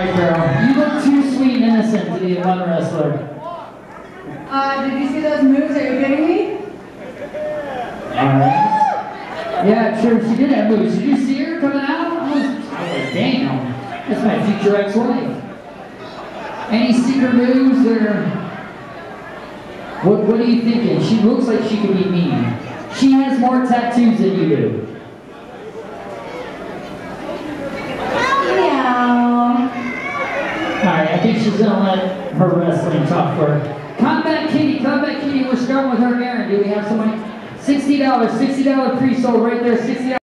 right, girl. You look too sweet and innocent to be a fun wrestler. Did you see those moves? Are you kidding me? Alright. Yeah, sure, she did have moves. Did you see her coming out? I was like, damn. That's my future ex-wife. Any secret moves or... What are you thinking? She looks like she could be mean. She has more tattoos than you do. Alright, I think she's gonna let her wrestling talk for her. Combat Kitty, we're starting with her errand. Do we have somebody? $60 pre-sold right there, $60.